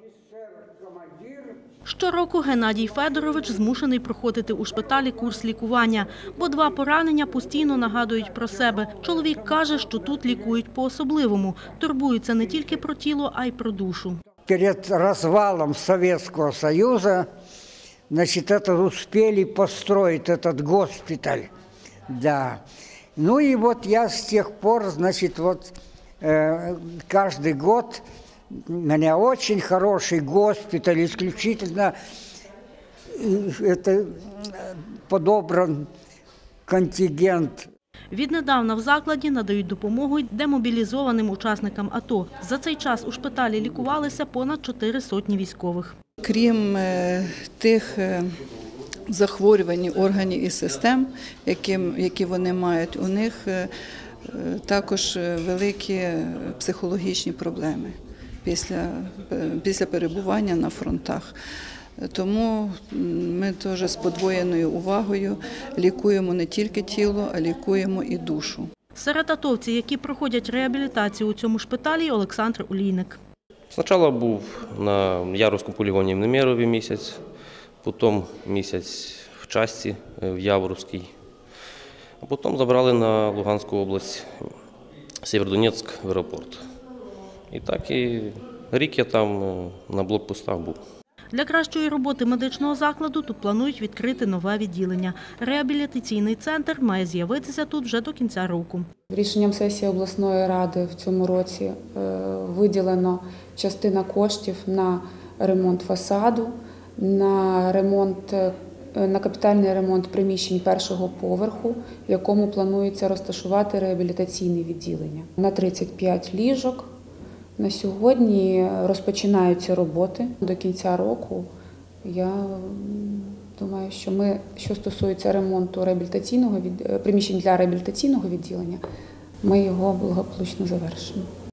Щороку Геннадій Федорович змушений проходити у шпиталі курс лікування, бо 2 поранення постійно нагадують про себе. Чоловік каже, що тут лікують по-особливому. Турбуються не тільки про тіло, а й про душу. Перед развалом Советского Союза, значит, это успели построить этот госпиталь. Да. Ну и вот я с тех пор, значит, вот каждый год у меня очень хороший госпиталь, исключительно это подобран контингент. Віднедавна в закладі надають допомогу й демобілізованим учасникам АТО. За цей час у шпиталі лікувалися понад 400 військових. Крім тих захворювань органів і систем, які вони мають, у них також великі психологічні проблеми після перебування на фронтах. Тому ми теж з подвоєною увагою лікуємо не тільки тіло, а лікуємо і душу. Серед атовців, які проходять реабілітацію у цьому шпиталі, Олександр Олійник. Спочатку був на Яворівському полігоні в Немирові місяць, потім місяць в часті в Яворівській, а потім забрали на Луганську область, Сєвєродонецьк в аеропорт. І так і рік я там на блокпостах був. Для кращої роботи медичного закладу тут планують відкрити нове відділення. Реабілітаційний центр має з'явитися тут вже до кінця року. Рішенням сесії обласної ради в цьому році виділено частина коштів на ремонт фасаду, на капітальний ремонт приміщень першого поверху, в якому планується розташувати реабілітаційне відділення. На 35 ліжок. На сьогодні розпочинаються роботи до кінця року. Я думаю, що стосується ремонту приміщень для реабілітаційного відділення, ми його благополучно завершимо.